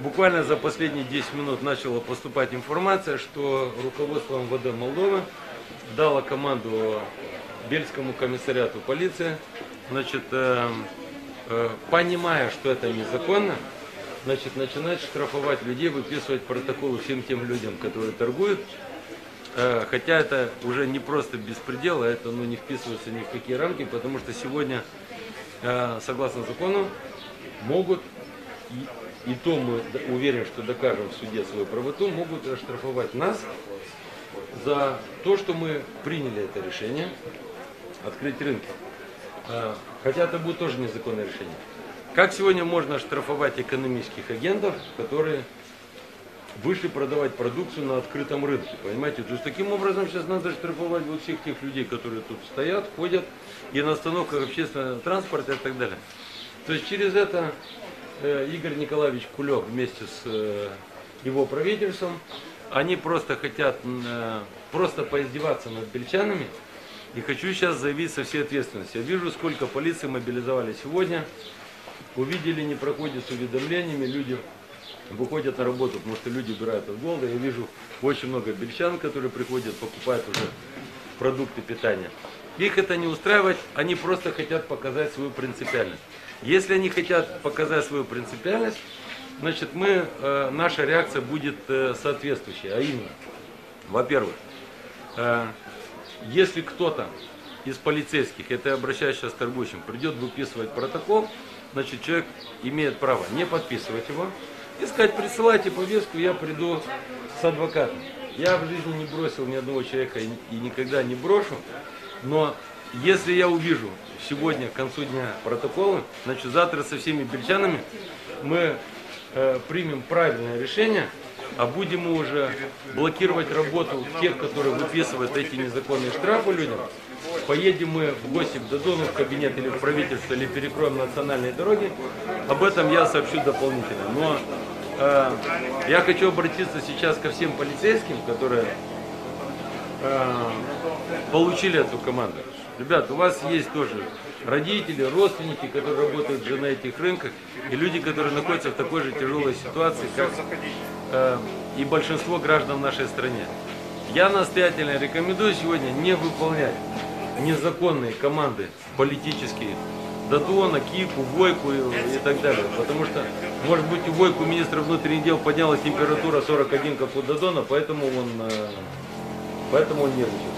Буквально за последние 10 минут начала поступать информация, что руководство МВД Молдовы дало команду Бельскому комиссариату полиции, значит, понимая, что это незаконно, значит, начинать штрафовать людей, выписывать протоколы всем тем людям, которые торгуют. Хотя это уже не просто беспредел, а это не вписывается ни в какие рамки, потому что сегодня, согласно закону, могут, и то мы уверены, что докажем в суде свою правоту, могут оштрафовать нас за то, что мы приняли это решение открыть рынки. Хотя это будет тоже незаконное решение. Как сегодня можно оштрафовать экономических агентов, которые вышли продавать продукцию на открытом рынке, понимаете? То есть таким образом сейчас надо штрафовать вот всех тех людей, которые тут стоят, ходят, и на остановках общественного транспорта и так далее. То есть через это Игорь Николаевич Кулек вместе с его правительством, они просто хотят просто поиздеваться над бельчанами. И хочу сейчас заявить со всей ответственностью. Я вижу, сколько полиции мобилизовали сегодня. Увидели, не проходят с уведомлениями, люди выходят на работу, потому что люди убирают от голода. Я вижу очень много бельчан, которые приходят, покупают уже продукты питания. Их это не устраивает, они просто хотят показать свою принципиальность. Если они хотят показать свою принципиальность, значит, наша реакция будет соответствующая. А именно, во-первых, если кто-то из полицейских, это я обращаюсь сейчас к торгующим, придет выписывать протокол, значит, человек имеет право не подписывать его и сказать: присылайте повестку, я приду с адвокатом. Я в жизни не бросил ни одного человека и никогда не брошу, но если я увижу сегодня к концу дня протоколы, значит, завтра со всеми бельчанами мы примем правильное решение, а будем мы уже блокировать работу тех, которые выписывают эти незаконные штрафы людям. Поедем мы в гости к Додону, в кабинет или в правительство, или перекроем национальные дороги. Об этом я сообщу дополнительно. Но я хочу обратиться сейчас ко всем полицейским, которые получили эту команду. Ребят, у вас есть тоже родители, родственники, которые работают уже на этих рынках, и люди, которые находятся в такой же тяжелой ситуации, как и большинство граждан в нашей стране. Я настоятельно рекомендую сегодня не выполнять незаконные команды политические Додона, Кику, Войку и так далее. Потому что, может быть, у Войку, министра внутренних дел, поднялась температура 41, как у Додона, поэтому он нервничает.